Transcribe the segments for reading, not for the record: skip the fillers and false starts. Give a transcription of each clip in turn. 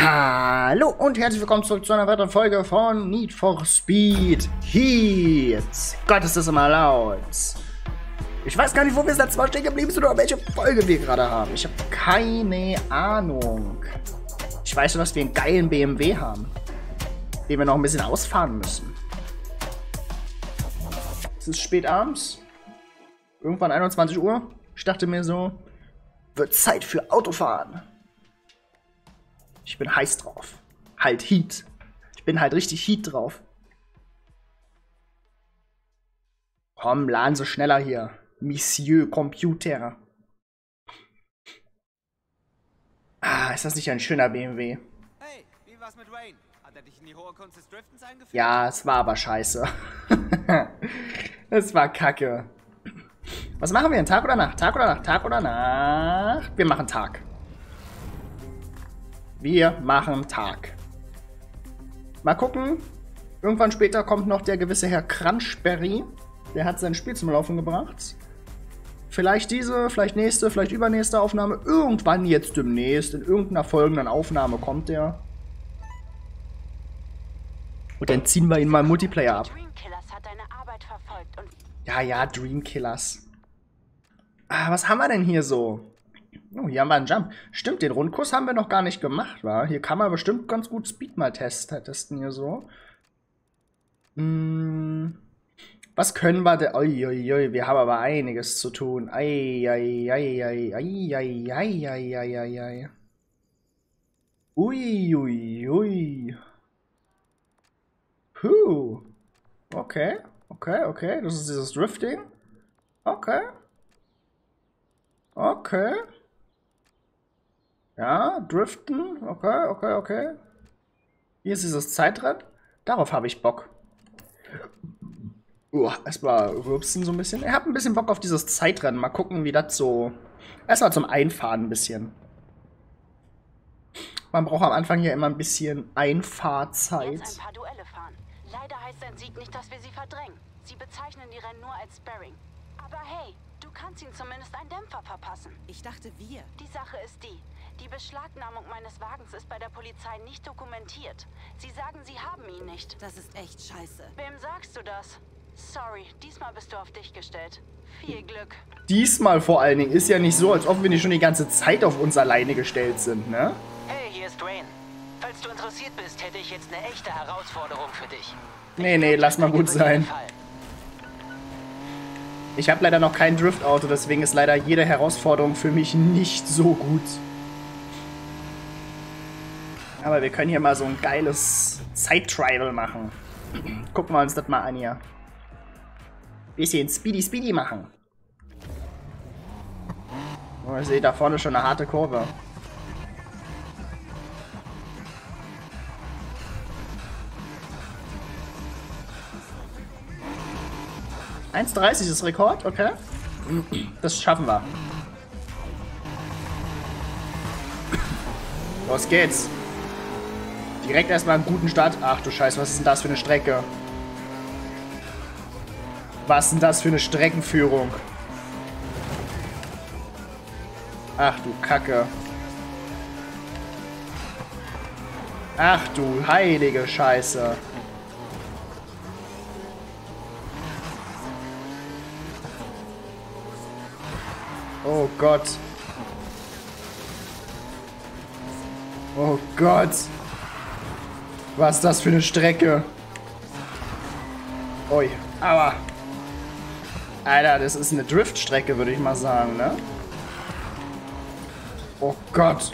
Hallo und herzlich willkommen zurück zu einer weiteren Folge von Need for Speed Heat. Gott, ist das immer laut. Ich weiß gar nicht, wo wir das letzte Mal stehen geblieben sind oder welche Folge wir gerade haben. Ich habe keine Ahnung. Ich weiß nur, dass wir einen geilen BMW haben, den wir noch ein bisschen ausfahren müssen. Es ist spät abends, irgendwann 21 Uhr. Ich dachte mir so, wird Zeit für Autofahren. Ich bin heiß drauf. Halt Heat. Ich bin halt richtig Heat drauf. Komm, laden Sie schneller hier. Monsieur Computer. Ah, ist das nicht ein schöner BMW? Hey, wie war's mit Wayne? Hat er dich in die hohe Kunst des Driftens eingeführt? Ja, es war aber scheiße. Es war kacke. Was machen wir denn? Tag oder Nacht? Tag oder Nacht? Tag oder Nacht? Wir machen Tag. Wir machen Tag. Mal gucken. Irgendwann später kommt noch der gewisse Herr Crunchberry. Der hat sein Spiel zum Laufen gebracht. Vielleicht diese, vielleicht nächste, vielleicht übernächste Aufnahme. Irgendwann jetzt demnächst. In irgendeiner folgenden Aufnahme kommt der. Und dann ziehen wir ihn mal im Multiplayer ab. Dreamkillers hat deine Arbeit verfolgt und Ja, Dreamkillers. Ah, was haben wir denn hier so? Oh, hier haben wir einen Jump. Stimmt, den Rundkurs haben wir noch gar nicht gemacht, wa? Hier kann man bestimmt ganz gut Speed mal testen hier so. Was können wir denn? Uiuiui, wir haben aber einiges zu tun. Eieieiei. Uiuiui. Puh. Okay. Das ist dieses Drifting. Okay. Ja, driften. Okay. Hier ist dieses Zeitrennen. Darauf habe ich Bock. Erstmal rülpsen so ein bisschen. Ich habe ein bisschen Bock auf dieses Zeitrennen. Mal gucken, wie das so... Erstmal zum Einfahren ein bisschen. Man braucht am Anfang ja immer ein bisschen Einfahrzeit. jetzt ein paar Duelle fahren. Leider heißt sein Sieg nicht, dass wir sie verdrängen. Sie bezeichnen die Rennen nur als Sparring. Aber hey, du kannst ihm zumindest einen Dämpfer verpassen. Ich dachte, wir. Die Sache ist die. Die Beschlagnahmung meines Wagens ist bei der Polizei nicht dokumentiert. Sie sagen, sie haben ihn nicht. Das ist echt scheiße. Wem sagst du das? Sorry, diesmal bist du auf dich gestellt. Viel Glück. Diesmal vor allen Dingen ist ja nicht so, als ob wir nicht schon die ganze Zeit auf uns alleine gestellt sind, ne? Hey, hier ist Wayne. Falls du interessiert bist, hätte ich jetzt eine echte Herausforderung für dich. Nee, lass mal gut sein. Gefallen. Ich habe leider noch kein Driftauto, deswegen ist leider jede Herausforderung für mich nicht so gut. Aber wir können hier mal so ein geiles Zeit-Trial machen. Gucken wir uns das mal an hier. Bisschen Speedy machen. Oh, ihr seht da vorne schon eine harte Kurve. (1:30 ist Rekord, okay. Das schaffen wir. Los geht's. Direkt erstmal einen guten Start. Ach du Scheiße, was ist denn das für eine Strecke? Was ist denn das für eine Streckenführung? Ach du Kacke. Ach du heilige Scheiße. Oh Gott. Oh Gott. Was ist das für eine Strecke? Ui, aua. Alter, das ist eine Driftstrecke, würde ich mal sagen, ne? Oh Gott.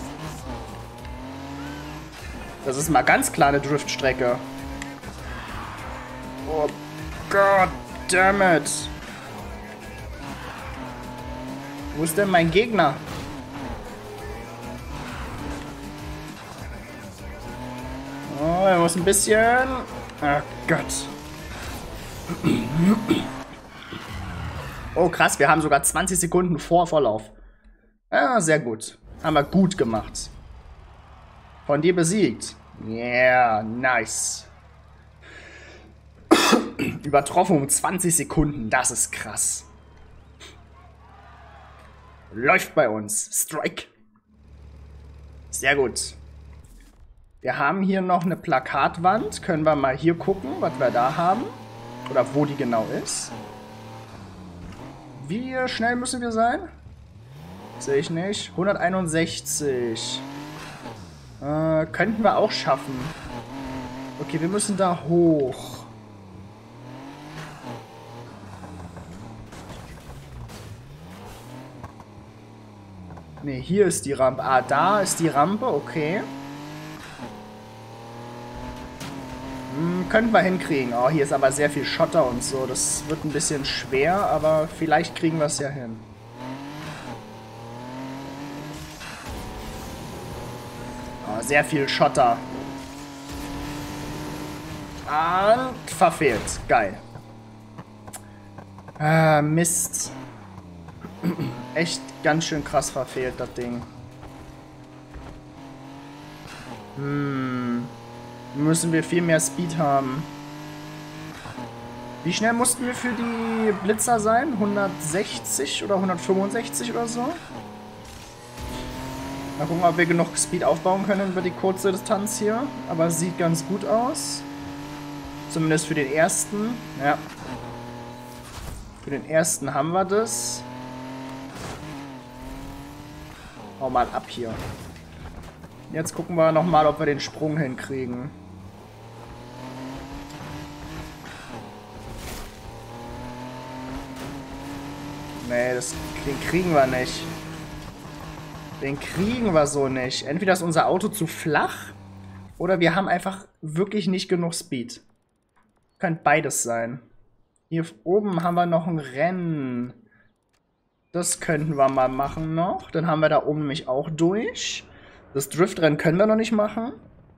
Das ist mal ganz klar eine Driftstrecke. Oh Gott, damn it. Wo ist denn mein Gegner? Oh, er muss ein bisschen... Oh Gott. Oh krass, wir haben sogar 20 Sekunden vor Vorlauf. Ja, sehr gut. Haben wir gut gemacht. Von dir besiegt. Yeah, nice. Übertroffen um 20 Sekunden, das ist krass. Läuft bei uns. Strike. Sehr gut. Wir haben hier noch eine Plakatwand. Können wir mal hier gucken, was wir da haben. Oder wo die genau ist. Wie schnell müssen wir sein? Sehe ich nicht. 161. Könnten wir auch schaffen. Okay, wir müssen da hoch. Ne, hier ist die Rampe. Ah, da ist die Rampe, okay. Könnten wir hinkriegen. Oh, hier ist aber sehr viel Schotter und so. Das wird ein bisschen schwer, aber vielleicht kriegen wir es ja hin. Oh, sehr viel Schotter. Und verfehlt. Geil. Ah, Mist. Echt ganz schön krass verfehlt, das Ding. Müssen wir viel mehr Speed haben. Wie schnell mussten wir für die Blitzer sein? 160 oder 165 oder so? Mal gucken, ob wir genug Speed aufbauen können über die kurze Distanz hier. Aber es sieht ganz gut aus. Zumindest für den ersten. Ja. Für den ersten haben wir das. Hau mal ab hier. Jetzt gucken wir nochmal, ob wir den Sprung hinkriegen. Nee, den kriegen wir nicht. Den kriegen wir so nicht. Entweder ist unser Auto zu flach oder wir haben einfach wirklich nicht genug Speed. Könnte beides sein. Hier oben haben wir noch ein Rennen. Das könnten wir mal machen noch. Dann haben wir da oben nämlich auch durch. Das Driftrennen können wir noch nicht machen.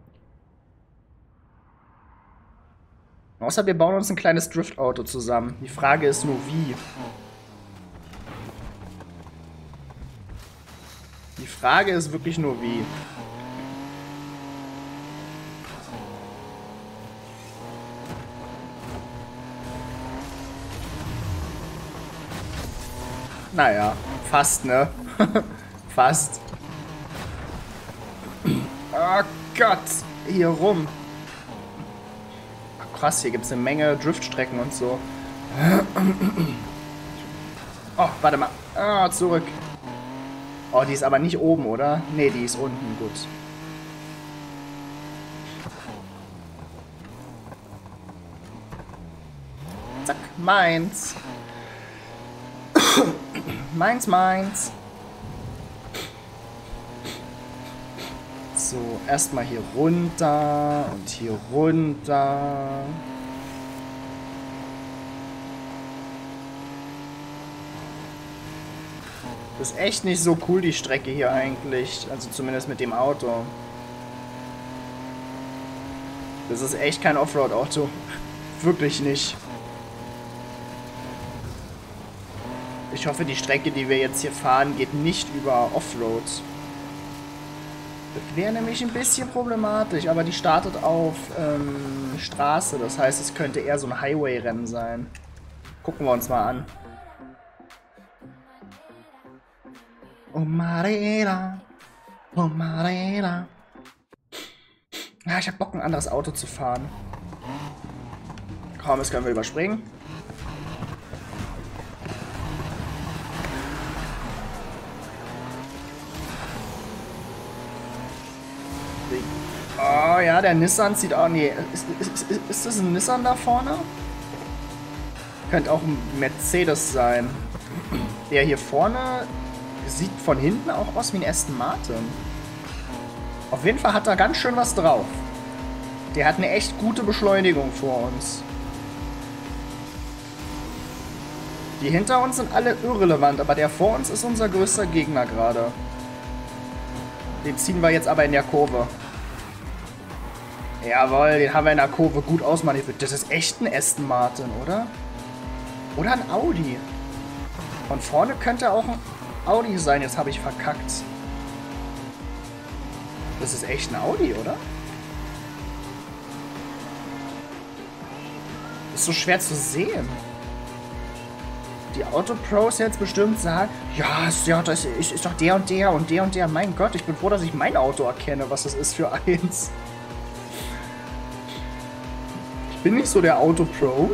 Außer wir bauen uns ein kleines Driftauto zusammen. Die Frage ist nur wie. Die Frage ist wirklich nur wie. Naja, fast, ne? Fast. Oh Gott, hier rum. Ach, krass, hier gibt es eine Menge Driftstrecken und so. Oh, warte mal. Ah, zurück. Oh, die ist aber nicht oben, oder? Ne, die ist unten, gut. Zack, meins. Meins. So, erstmal hier runter und hier runter. Das ist echt nicht so cool, die Strecke hier eigentlich. Also zumindest mit dem Auto. Das ist echt kein Offroad-Auto. Wirklich nicht. Ich hoffe, die Strecke, die wir jetzt hier fahren, geht nicht über Offroad. Das wäre nämlich ein bisschen problematisch, aber die startet auf Straße. Das heißt, es könnte eher so ein Highway-Rennen sein. Gucken wir uns mal an. Oh Marela. Oh Marela. Ah, ich hab Bock, ein anderes Auto zu fahren. Komm, das können wir überspringen. Oh ja, der Nissan sieht auch... Nee, ist das ein Nissan da vorne? Könnte auch ein Mercedes sein. Der hier vorne sieht von hinten auch aus wie ein Aston Martin. Auf jeden Fall hat er ganz schön was drauf. Der hat eine echt gute Beschleunigung vor uns. Die hinter uns sind alle irrelevant, aber der vor uns ist unser größter Gegner gerade. Den ziehen wir jetzt aber in der Kurve. Jawohl, den haben wir in der Kurve gut ausmanövriert. Das ist echt ein Aston Martin, oder? Oder ein Audi. Von vorne könnte auch ein Audi sein. Jetzt habe ich verkackt. Das ist echt ein Audi, oder? Das ist so schwer zu sehen. Die Autopros jetzt bestimmt sagen, ja, das ist doch der und der und der und der. Mein Gott, ich bin froh, dass ich mein Auto erkenne, was das ist für eins. bin ich so der Auto-Pro.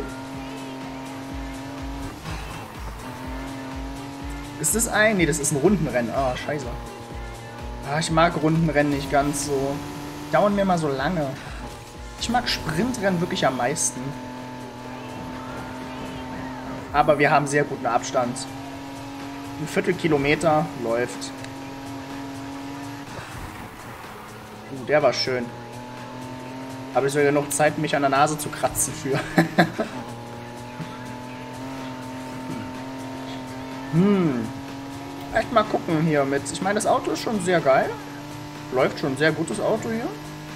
Ist das ein? Nee, das ist ein Rundenrennen. Ah, scheiße. Ah, ich mag Rundenrennen nicht ganz so. Dauern mir mal so lange. Ich mag Sprintrennen wirklich am meisten. Aber wir haben sehr guten Abstand. Ein Viertelkilometer läuft. Der war schön. Aber ich soll ja noch Zeit, mich an der Nase zu kratzen für. Echt mal gucken hier mit. Ich meine, das Auto ist schon sehr geil. Läuft schon ein sehr gutes Auto hier.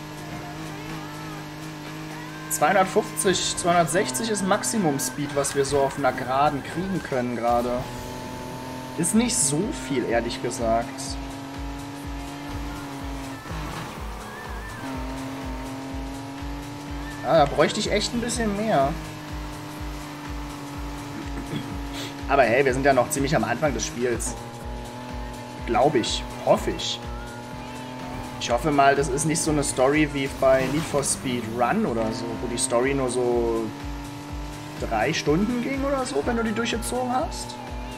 250, 260 ist Maximum Speed, was wir so auf einer Geraden kriegen können gerade. Ist nicht so viel, ehrlich gesagt. Ah, da bräuchte ich echt ein bisschen mehr. Aber hey, wir sind ja noch ziemlich am Anfang des Spiels. Glaube ich. Hoffe ich. Ich hoffe mal, das ist nicht so eine Story wie bei Need for Speed Run oder so, wo die Story nur so 3 Stunden ging oder so, wenn du die durchgezogen hast.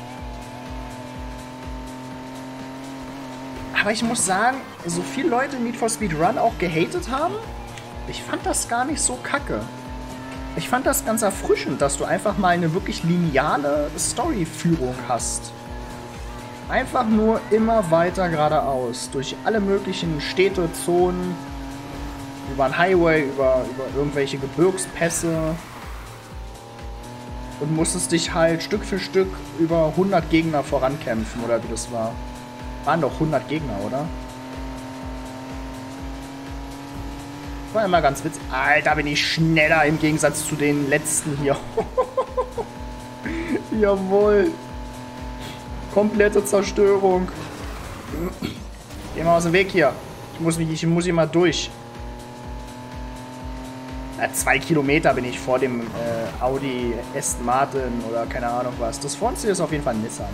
Aber ich muss sagen, so viele Leute Need for Speed Run auch gehatet haben, ich fand das gar nicht so kacke. Ich fand das ganz erfrischend, dass du einfach mal eine wirklich lineare Storyführung hast. Einfach nur immer weiter geradeaus, durch alle möglichen Städte, Zonen, über einen Highway, über irgendwelche Gebirgspässe und musstest dich halt Stück für Stück über 100 Gegner vorankämpfen, oder wie das war. Waren doch 100 Gegner, oder? War immer ganz witzig. Alter, bin ich schneller im Gegensatz zu den letzten hier. Jawohl. Komplette Zerstörung. Geh mal aus dem Weg hier. Ich muss hier mal durch. Ja, 2 Kilometer bin ich vor dem Audi Aston Martin oder keine Ahnung was. Das vor uns hier ist auf jeden Fall ein Nissan.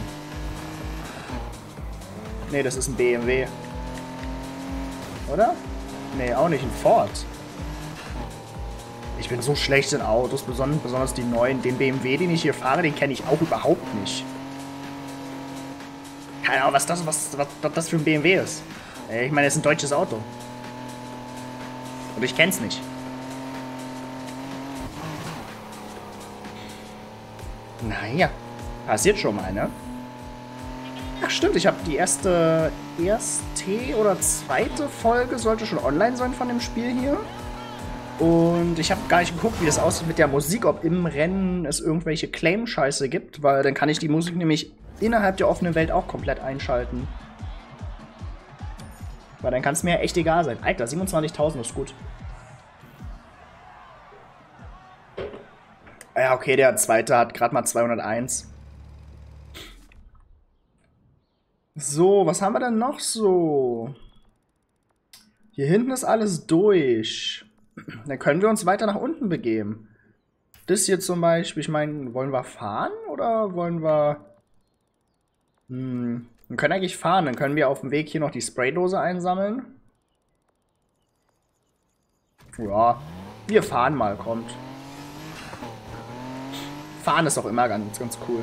Ne, das ist ein BMW. Oder? Ne, auch nicht ein Ford. Ich bin so schlecht in Autos, besonders die neuen. Den BMW, den ich hier fahre, den kenne ich auch überhaupt nicht. Keine Ahnung, was das für ein BMW ist. Ich meine, es ist ein deutsches Auto. Und ich kenn's nicht. Naja, passiert schon mal, ne? Ach stimmt, ich habe die erste oder zweite Folge sollte schon online sein von dem Spiel hier. Und ich habe gar nicht geguckt, wie das aussieht mit der Musik, ob im Rennen es irgendwelche Claim-Scheiße gibt, weil dann kann ich die Musik nämlich innerhalb der offenen Welt auch komplett einschalten. Weil dann kann es mir ja echt egal sein. Alter, 27.000 ist gut. Ja, okay, der zweite hat gerade mal 201. So, was haben wir denn noch so? Hier hinten ist alles durch. Dann können wir uns weiter nach unten begeben. Das hier zum Beispiel, ich meine, wollen wir fahren oder wollen wir... Wir können eigentlich fahren, dann können wir auf dem Weg hier noch die Spraydose einsammeln. Ja, wir fahren mal, kommt. Fahren ist auch immer ganz cool.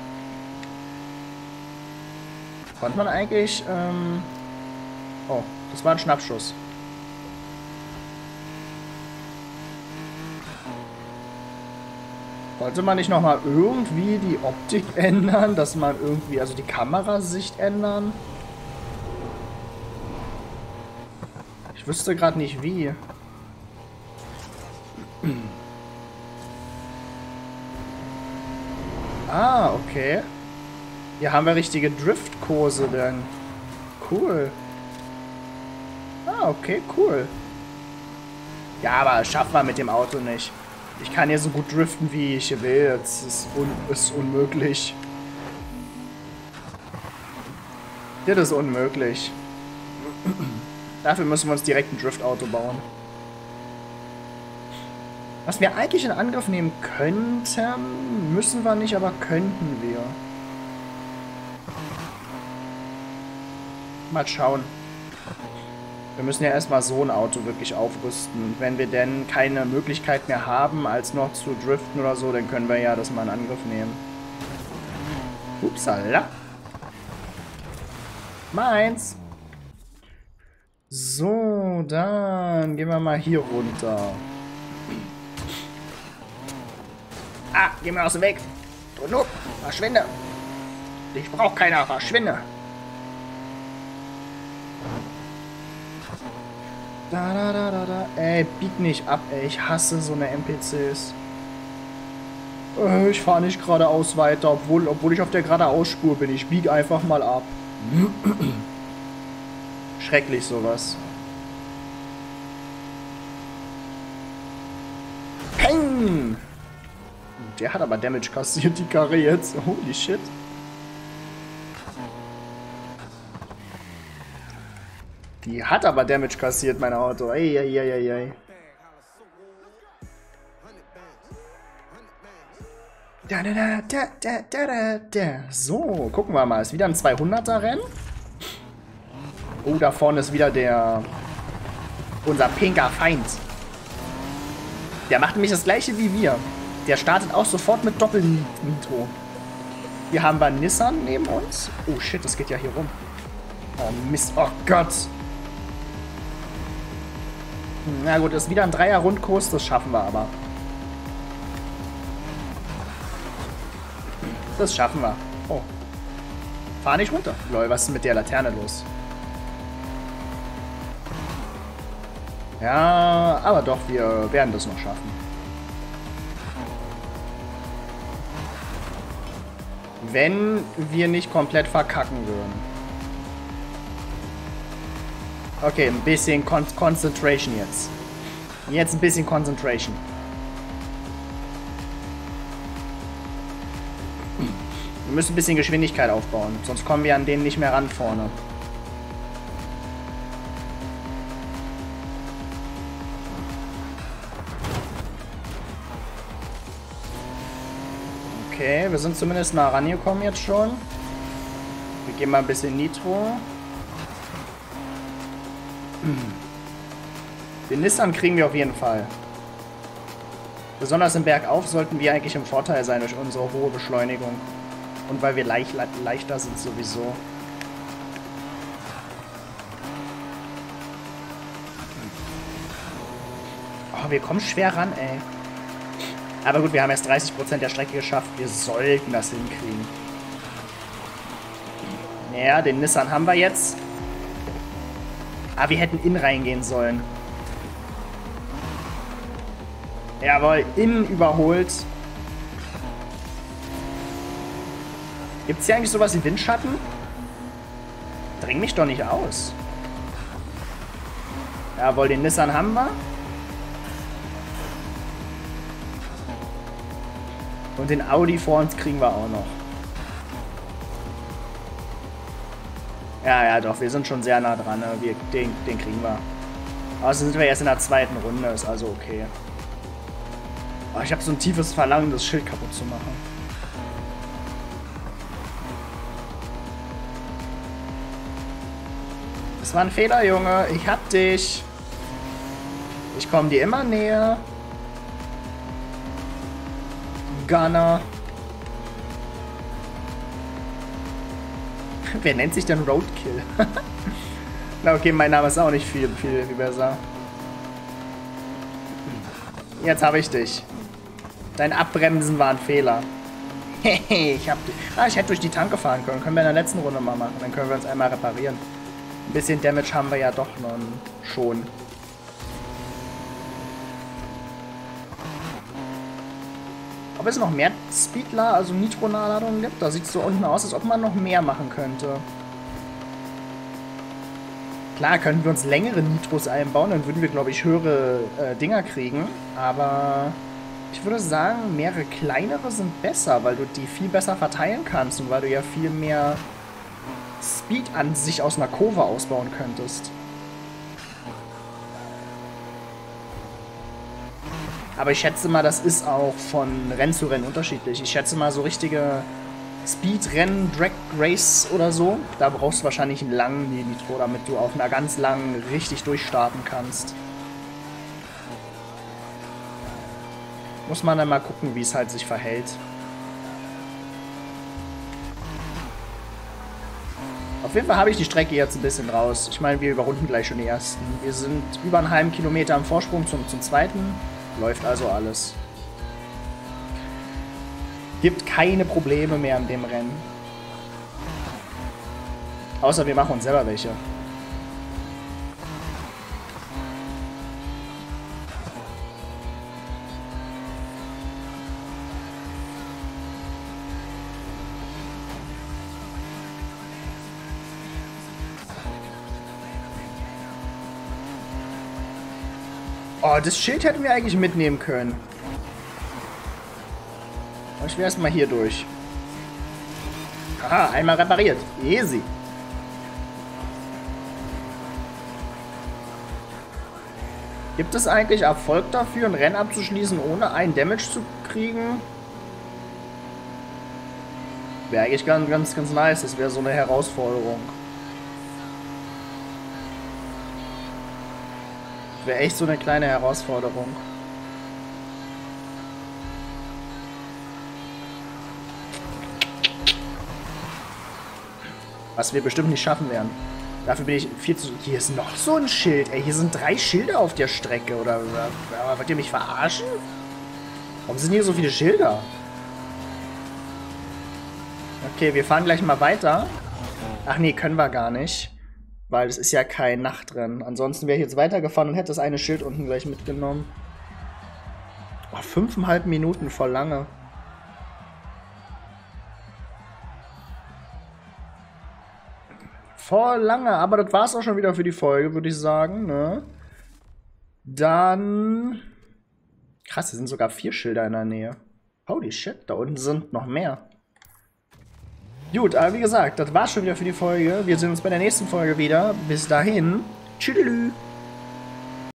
Konnte man eigentlich, oh, das war ein Schnappschuss. Wollte man nicht nochmal irgendwie die Optik ändern, dass man irgendwie, also die Kamerasicht ändern? Ich wüsste gerade nicht wie. Ah, okay. Hier haben wir richtige Driftkurse denn. Cool. Ah, okay, cool. Ja, aber schaffen wir mit dem Auto nicht. Ich kann hier so gut driften, wie ich will. Das ist unmöglich. Das ist unmöglich. Dafür müssen wir uns direkt ein Driftauto bauen. Was wir eigentlich in Angriff nehmen könnten, müssen wir nicht, aber könnten wir. Mal schauen. Wir müssen ja erstmal so ein Auto wirklich aufrüsten. Und wenn wir denn keine Möglichkeit mehr haben, als noch zu driften oder so, dann können wir ja das mal in Angriff nehmen. Upsala. Meins. So, dann gehen wir mal hier runter. Ah, geh mir aus dem Weg. Du, verschwinde. Ich brauch keiner, verschwinde. Da. Ey, bieg nicht ab, ey. Ich hasse so eine NPCs. Ich fahre nicht geradeaus weiter, obwohl ich auf der geradeausspur bin. Ich biege einfach mal ab. Schrecklich sowas. Peng! Der hat aber Damage kassiert, die Karre jetzt. Holy shit. Die hat aber Damage kassiert, mein Auto. Eieieiei. So, gucken wir mal. Ist wieder ein 200er-Rennen. Oh, da vorne ist wieder unser pinker Feind. Der macht nämlich das gleiche wie wir. Der startet auch sofort mit Doppel-Nitro. Hier haben wir einen Nissan neben uns. Oh shit, das geht ja hier rum. Oh Mist, oh Gott. Na gut, das ist wieder ein 3er-Rundkurs, das schaffen wir aber. Das schaffen wir. Oh. Fahr nicht runter. Lol, was ist mit der Laterne los? Ja, aber doch, wir werden das noch schaffen. Wenn wir nicht komplett verkacken würden. Okay, ein bisschen Concentration jetzt. Jetzt ein bisschen Concentration. Wir müssen ein bisschen Geschwindigkeit aufbauen, sonst kommen wir an denen nicht mehr ran vorne. Okay, wir sind zumindest nah rangekommen jetzt schon. Wir geben mal ein bisschen Nitro. Den Nissan kriegen wir auf jeden Fall. Besonders im Bergauf sollten wir eigentlich im Vorteil sein durch unsere hohe Beschleunigung. Und weil wir leichter sind sowieso. Oh, wir kommen schwer ran, ey. Aber gut, wir haben erst 30% der Strecke geschafft. Wir sollten das hinkriegen. Naja, den Nissan haben wir jetzt. Aber wir hätten in reingehen sollen. Jawohl, in überholt. Gibt es hier eigentlich sowas wie Windschatten? Dring mich doch nicht aus. Jawohl, den Nissan haben wir. Und den Audi vor uns kriegen wir auch noch. Ja, doch, wir sind schon sehr nah dran. Ne? Den kriegen wir. Außerdem sind wir jetzt in der zweiten Runde, ist also okay. Oh, ich habe so ein tiefes Verlangen, das Schild kaputt zu machen. Das war ein Fehler, Junge. Ich hab dich. Ich komme dir immer näher. Gunner. Wer nennt sich denn Roadkill? Na okay, mein Name ist auch nicht viel besser. Jetzt habe ich dich. Dein Abbremsen war ein Fehler. Hehe, ich hab dich. Ah, ich hätte durch die Tanke fahren können. Können wir in der letzten Runde mal machen. Dann können wir uns einmal reparieren. Ein bisschen Damage haben wir ja doch noch schon. Ob es noch mehr Speedler, also Nitro-Nachladungen gibt? Da sieht es so unten aus, als ob man noch mehr machen könnte. Klar, könnten wir uns längere Nitros einbauen, dann würden wir, glaube ich, höhere Dinger kriegen. Aber ich würde sagen, mehrere kleinere sind besser, weil du die viel besser verteilen kannst und weil du ja viel mehr Speed an sich aus einer Kurve ausbauen könntest. Aber ich schätze mal, das ist auch von Rennen zu Rennen unterschiedlich. Ich schätze mal, so richtige Speedrennen, Drag Race oder so. Da brauchst du wahrscheinlich einen langen Nitro, damit du auf einer ganz langen richtig durchstarten kannst. Muss man dann mal gucken, wie es halt sich verhält. Auf jeden Fall habe ich die Strecke jetzt ein bisschen raus. Ich meine, wir überrunden gleich schon die ersten. Wir sind über einen halben Kilometer am Vorsprung zum zweiten. Läuft also alles. Gibt keine Probleme mehr in dem Rennen. Außer wir machen uns selber welche. Oh, das Schild hätten wir eigentlich mitnehmen können. Aber ich will erstmal hier durch. Aha, einmal repariert. Easy. Gibt es eigentlich Erfolg dafür, ein Rennen abzuschließen, ohne einen Damage zu kriegen? Wäre eigentlich ganz nice. Das wäre so eine Herausforderung. Wäre echt so eine kleine Herausforderung. Was wir bestimmt nicht schaffen werden. Dafür bin ich viel zu... Hier ist noch so ein Schild. Ey, hier sind 3 Schilder auf der Strecke. Oder wollt ihr mich verarschen? Warum sind hier so viele Schilder? Okay, wir fahren gleich mal weiter. Ach nee, können wir gar nicht. Weil es ist ja kein Nachtrennen. Ansonsten wäre ich jetzt weitergefahren und hätte das eine Schild unten gleich mitgenommen. Oh, 5,5 Minuten, voll lange. Voll lange, aber das war's auch schon wieder für die Folge, würde ich sagen, ne? Dann... Krass, hier sind sogar 4 Schilder in der Nähe. Holy shit, da unten sind noch mehr. Gut, aber wie gesagt, das war's schon wieder für die Folge. Wir sehen uns bei der nächsten Folge wieder. Bis dahin, tschüdelü.